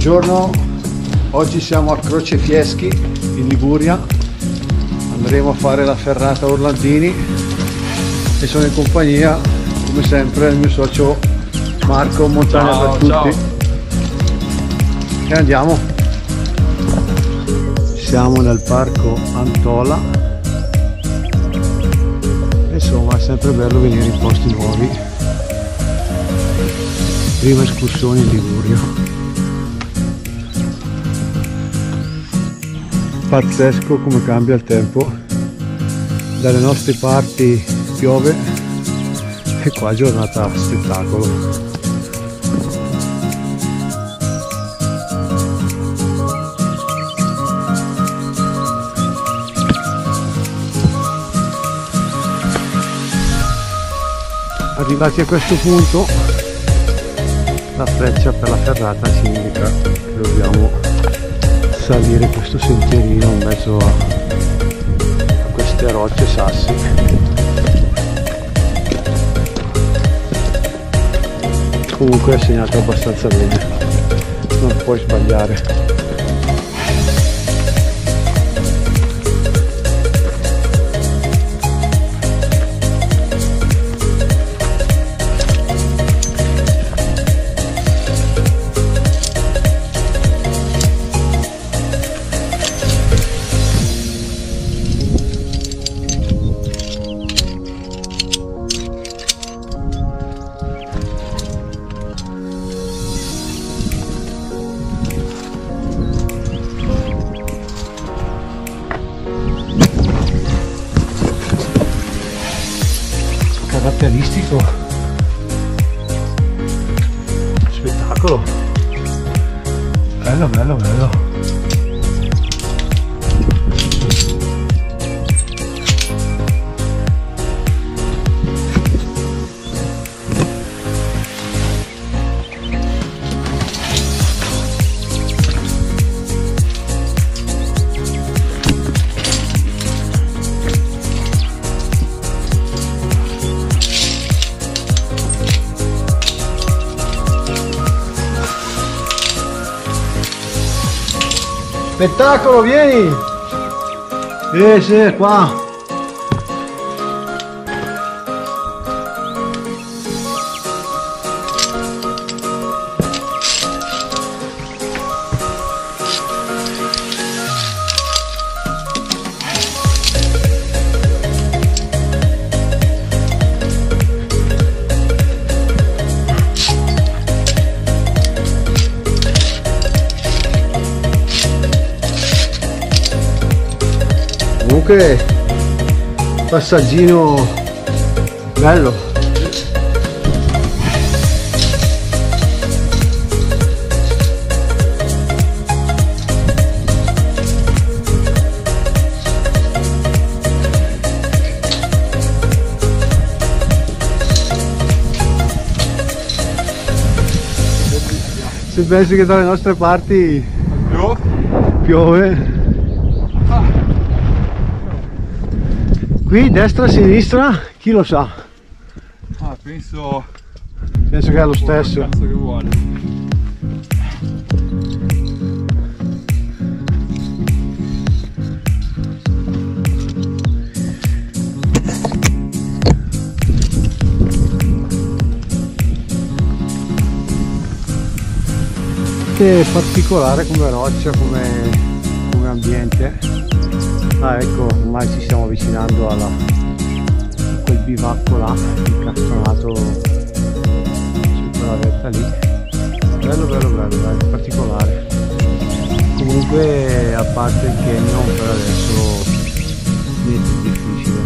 Buongiorno, oggi siamo a Crocefieschi in Liguria, andremo a fare la ferrata a Orlandini e sono in compagnia come sempre del mio socio Marco, Montagna ciao, per tutti. ciao. E andiamo, siamo nel parco Antola, insomma è sempre bello venire in posti nuovi, prima escursione in Liguria. Pazzesco come cambia il tempo, dalle nostre parti piove e qua giornata spettacolo. Arrivati a questo punto la freccia per la ferrata ci indica che dobbiamo salire questo sentierino in mezzo a queste rocce e sassi. Comunque è segnato abbastanza bene, non puoi sbagliare. Caratteristico, spettacolo, bello bello bello. Spettacolo, vieni! Sì, qua! Comunque passaggino bello. Se pensi che dalle nostre parti piove. Qui destra, sinistra, chi lo sa? Ah, penso che è lo stesso. Cazzo che vuole. Che particolare come roccia, come ambiente. Ah, ecco, ormai ci stiamo avvicinando a quel bivacco là, incastonato su quella vetta lì. Bello bello bello, dai, particolare. Comunque a parte il canyon per adesso niente di difficile.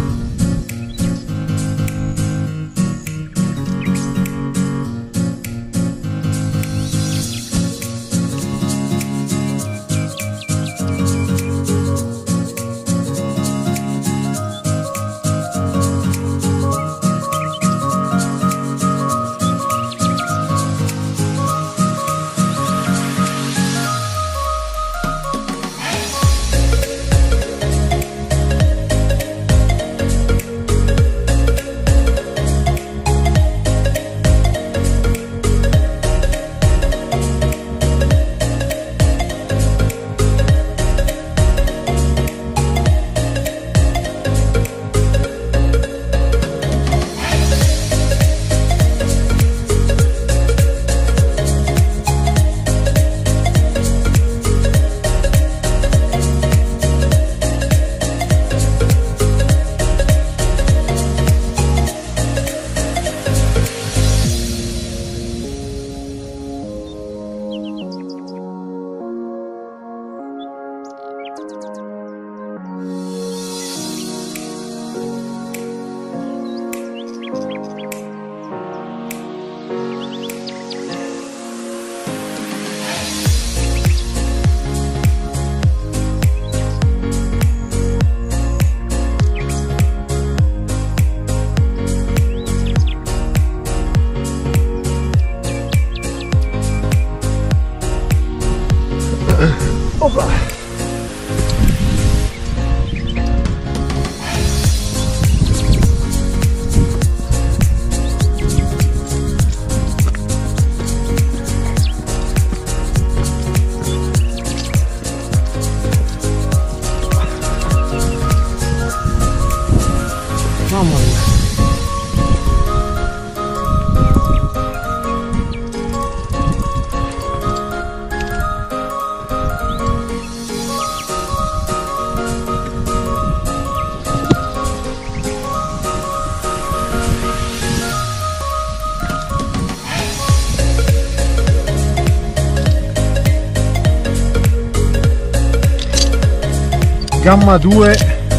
gamma 2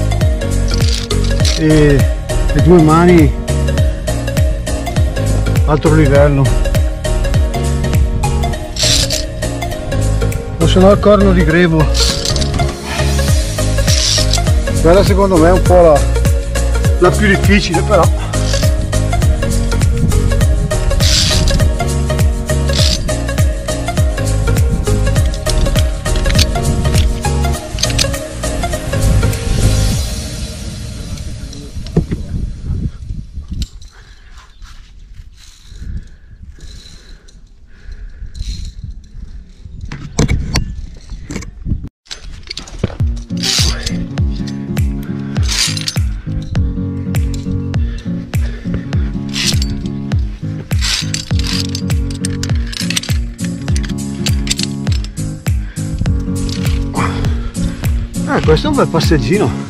e 2 mani, altro livello. O se no il corno di grevo. Quella secondo me è un po' la più difficile, però. Questo è un bel passeggino.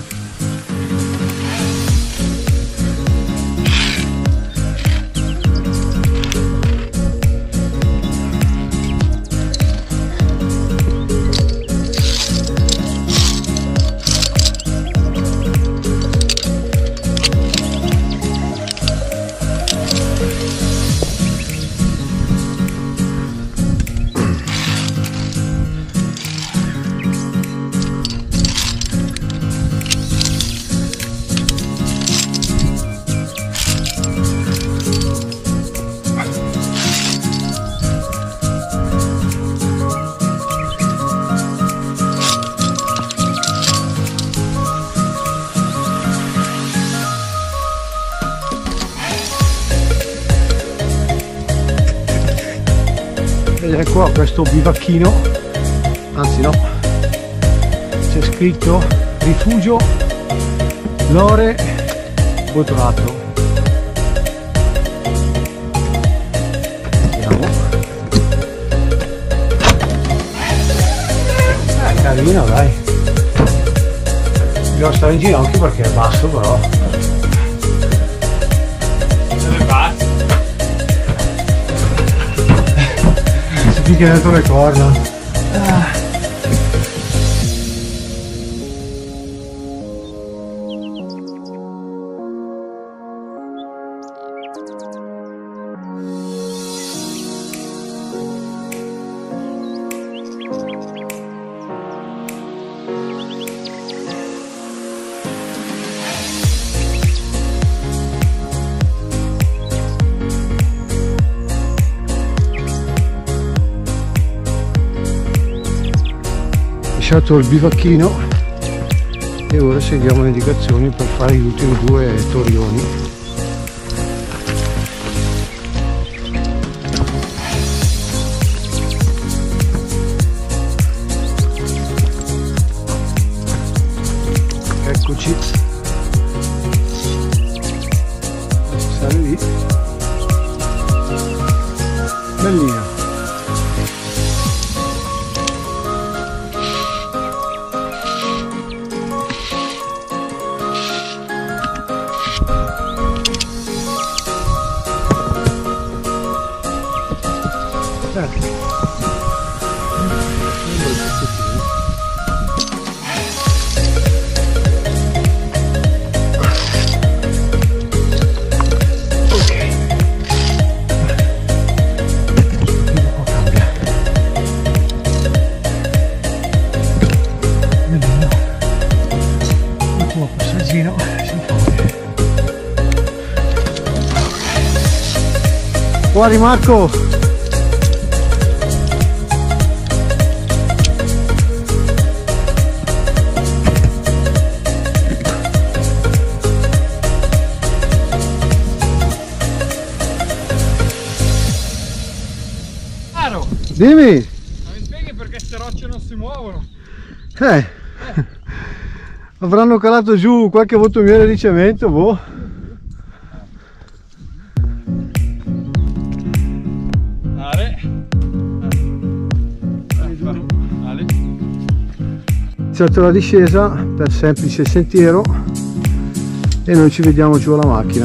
Ed ecco qua questo bivacchino, anzi no, c'è scritto Rifugio Lore Botrato. Vediamo. Carino, dai. Devo stare in ginocchio perché è basso, però. Dove vai? Si picchia dentro le corna. Lasciato il bivacchino e ora seguiamo le indicazioni per fare gli ultimi 2 torioni. Eccoci, sale lì, bellina. Fuori Marco! Caro! Dimmi! Ma mi spieghi perché queste rocce non si muovono? Avranno calato giù qualche bottomiere di cemento, boh. Iniziato la discesa per semplice sentiero e noi ci vediamo giù alla macchina.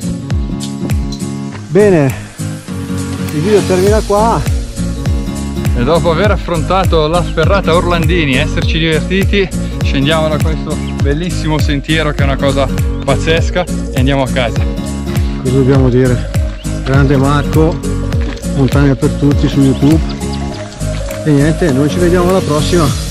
Bene, il video termina qua. E dopo aver affrontato la ferrata Orlandini e esserci divertiti, scendiamo da questo bellissimo sentiero che è una cosa pazzesca e andiamo a casa. Cosa dobbiamo dire? Grande Marco, montagna per tutti su YouTube. E niente, noi ci vediamo alla prossima.